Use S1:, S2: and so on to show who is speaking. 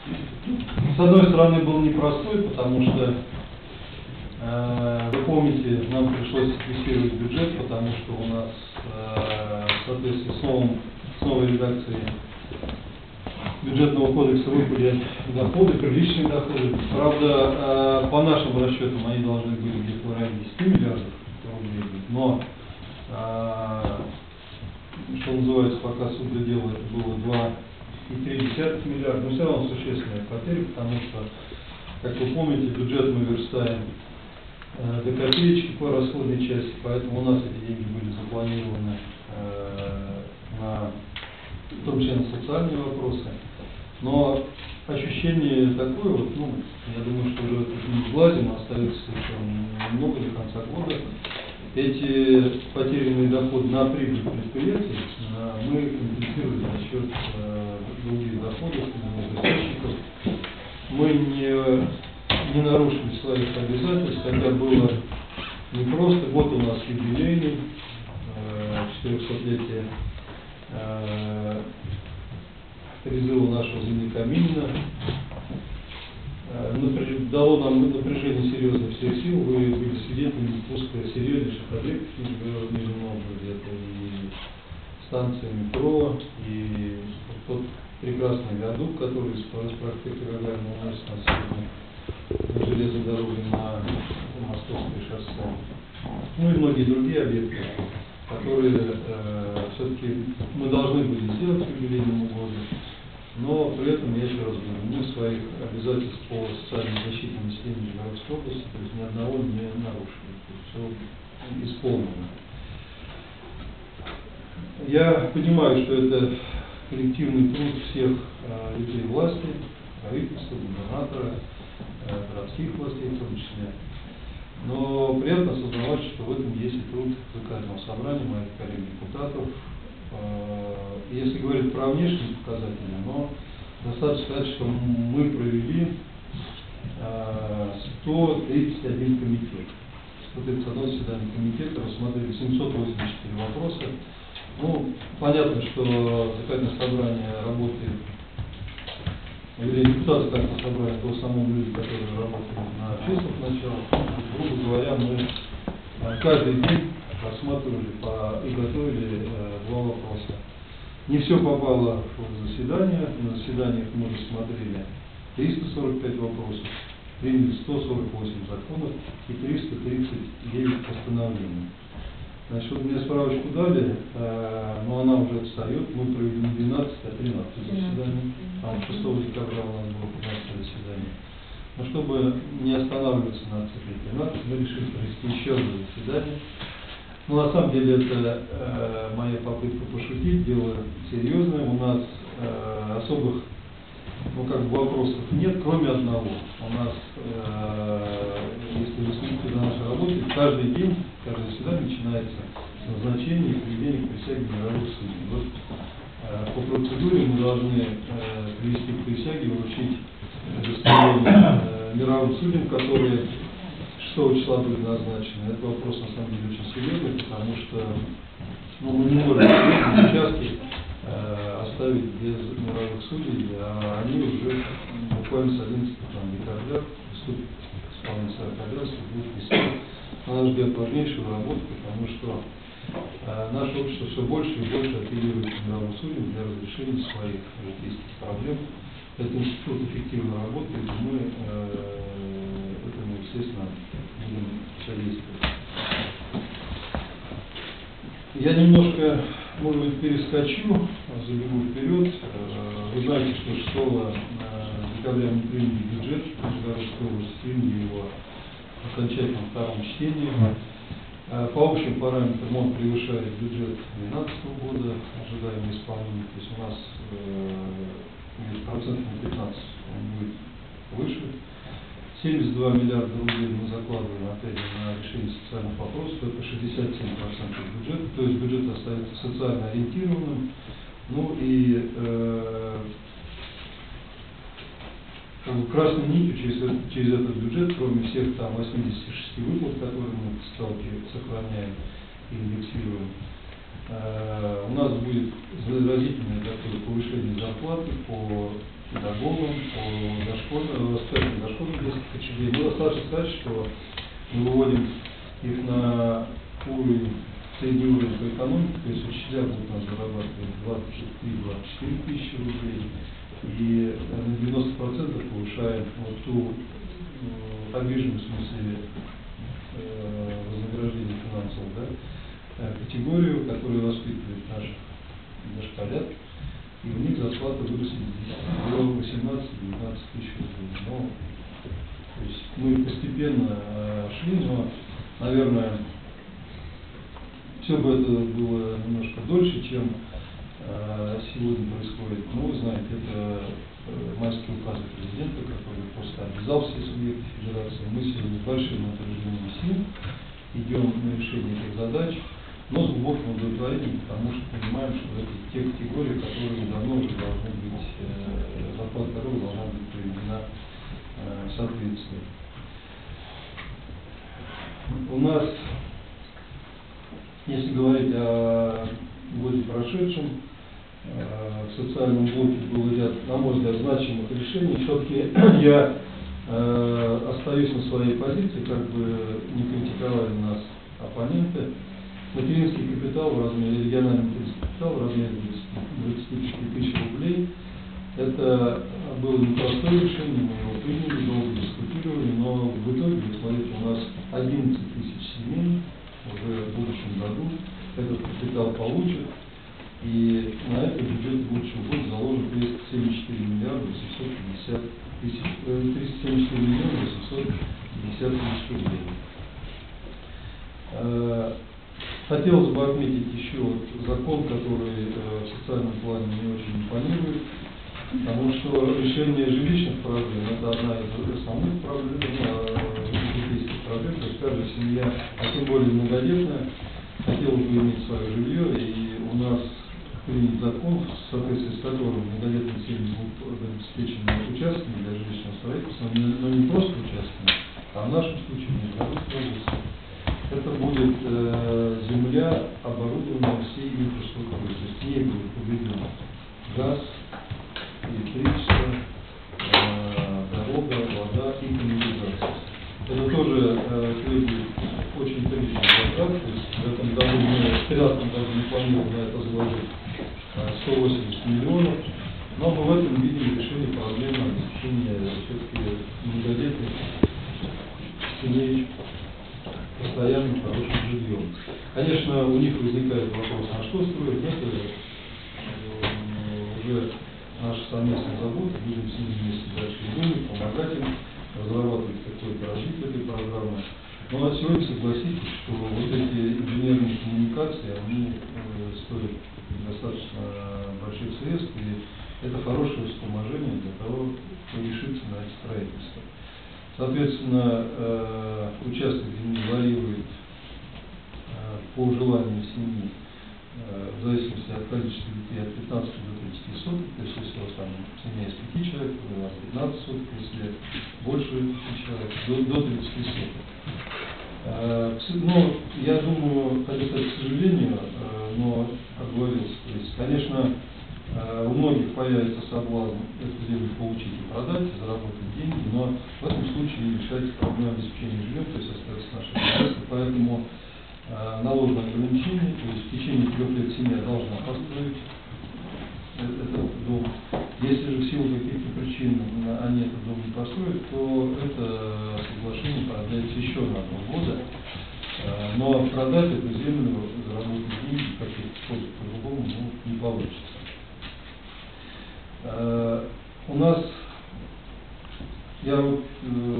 S1: С одной стороны, был непростой, потому что, вы помните, нам пришлось фиксировать бюджет, потому что у нас, в соответствии с новой редакцией бюджетного кодекса выпали доходы, приличные доходы. Правда, по нашим расчетам они должны были где-то в районе 10 миллиардов рублей, но, что называется, пока суд додел, это было 2,3 миллиарда, но все равно существенная потеря, потому что, как вы помните, бюджет мы верстаем до копеечки по расходной части, поэтому у нас эти деньги были запланированы в том числе на социальные вопросы. Но ощущение такое, вот, я думаю, что уже тут не сглазим, остается еще немного до конца года. Эти потерянные доходы на прибыль предприятий мы компенсировали за счет других доходов, источников. Мы не нарушили своих обязательств, хотя было непросто. Вот у нас юбилейный, 400-летие призыва нашего земляка Минина. Дало нам напряжение серьезных всех сил. Вы были свидетелями пуска серьезнейших объектов в Нижнем Новгороде. Это и станция метро, и тот прекрасный виадук, который с проспекта Гагарина уносит нас на железной дороге на Московское шоссе. Ну и многие другие объекты, которые все-таки мы должны были сделать к юбилейному году. Но при этом, я еще раз говорю, мы своих обязательств по социальной защите населения Нижегородской области, то есть ни одного не нарушили. То есть все исполнено. Я понимаю, что это коллективный труд всех людей власти, правительства, губернатора, городских властей в том числе. Но приятно осознавать, что в этом есть и труд законодательного собрания, моих коллег-депутатов. Если говорить про внешние показатели, но достаточно сказать, что мы провели 131 комитет. 131 заседание комитета, рассмотрели 784 вопроса. Ну, понятно, что законодательное собрание работает, или депутаты законодательного собрания, это в основном люди, которые работают на общественных началах. Грубо говоря, мы каждый день рассматривали и готовили два вопроса. Не все попало в заседание. На заседаниях мы рассмотрели 345 вопросов, приняли 148 законов и 339 постановлений. Значит, вот мне справочку дали, но она уже отстает. Мы провели не 12, а 13 заседаний. Там 6 декабря у нас было 15 заседание. Но чтобы не останавливаться на цифре 13, мы решили провести еще одно заседание. Ну, на самом деле, это моя попытка пошутить, дело серьезное. У нас особых, вопросов нет, кроме одного. У нас, если вы следите за нашей работой, каждый день, каждое заседание начинается с назначения и приведения к присяге мировых судей. Вот, по процедуре мы должны привести к присяге, вручить удостоверение мировым судьям, которые 6 числа были назначены. Это вопрос на самом деле очень серьезный, потому что мы не можем участки оставить без мировых судей, а они уже буквально с 11 декабря приступят к исполнению своих обязанностей, будут вести. Она ждет важнейшую работу, потому что наше общество все больше и больше апеллирует к мировым судьям для разрешения своих житейских проблем. Этот институт эффективно работает, и мы этому, естественно, будем содействовать. Я немножко, может быть, перескочу, забегу вперед. Вы знаете, что 6 декабря мы приняли бюджет Нижегородской области, приняли его в окончательном втором чтении. По общим параметрам он превышает бюджет 2012 года, ожидаемое исполнение. То есть у нас процентов на 15 он будет выше. 72 миллиарда рублей мы закладываем опять же на решение социальных вопросов, это 67% бюджета, то есть бюджет остается социально ориентированным. Ну и красной нитью через этот бюджет, кроме всех там 86 выплат, которые мы в сталке сохраняем и индексируем, у нас будет заразительное такое повышение зарплаты по педагогам, по дошкольным детских очередей. Ну, достаточно сказать, что мы выводим их на уровень, средний уровень по экономике, то есть учителя будут у нас зарабатывать 23-24 тысячи рублей, и на 90% повышаем вот ту обиженную, в смысле, вознаграждение финансового, да, категорию, которую воспитывает наш дошколят, и у них зарплата вырастет до 18-19 тысяч рублей. Но, то есть мы постепенно шли, но, наверное, все бы это было немножко дольше, чем сегодня происходит. Ну, вы знаете, это майские указы президента, который просто обязал все субъекты федерации. Мы сегодня с большим напряжением сил идем на решение этих задач, но с глубоким удовлетворением, потому что понимаем, что это те категории, которые давно уже должны быть, зарплата которых должна быть приведена в соответствие. У нас, если говорить о годе прошедшем, в социальном блоке был ряд, на мой взгляд, значимых решений. Все-таки я остаюсь на своей позиции, как бы не критиковали нас оппоненты. Материнский капитал в размере, региональный материнский капитал в размере 25 тысяч рублей. Это было непростое решение, мы его приняли, долго дискутировали, но в итоге, смотрите, у нас 11 тысяч семей уже в будущем году этот капитал получит. И на это бюджет будущего года заложен 374 миллиарда 850 тысяч, 374 миллиона 850 тысяч рублей. Хотелось бы отметить еще закон, который в социальном плане не очень импонирует, потому что решение жилищных проблем – это одна из основных проблем, житейских проблем. То есть каждая семья, а тем более многодетная, хотела бы иметь свое жилье, и у нас принят закон, в соответствии с которым многодетные семьи будут обеспечены участками для жилищного строительства, но не просто участками, а в нашем случае не. Это будет земля, оборудованная всей инфраструктурой, то есть в ней будет поведен газ, электричество, дорога, вода и канализация. Это тоже требует очень приличных затрат, то есть в этом году мы в 2013 году не планируем на это заложить 180 миллионов, но мы в этом видим решение проблемы обеспечения все-таки многодетных семей постоянным хорошим жильем. Конечно, у них возникает вопрос, на что строить, это уже наша совместная забота, будем с ними вместе дальше думать, помогать им разрабатывать какое-то развитие этой программы. Но на сегодня согласитесь, что вот эти инженерные коммуникации, они стоят достаточно больших средств, и это хорошее вспоможение для того, кто решится на это строительство. Соответственно, участок земли варьирует по желанию семьи, в зависимости от количества детей, от 15 до 30 соток. То есть, если у вас там семья из 5 человек, то у вас 15 соток, если больше 5 человек, до 30 соток. Но я думаю, хотя, к сожалению, но оговорился. То есть, конечно, у многих появится соблазн эту землю получить и продать, и заработать деньги, но в этом случае решается проблема обеспечения жильем, то есть остается наше государство. Поэтому наложено ограничение, то есть в течение 3 лет семья должна построить этот дом. Если же в силу каких-то причин они этот дом не построят, то это соглашение продлится еще на 2 года. Но продать эту землю, заработать деньги, как-то по-другому, не получится. У нас, я вот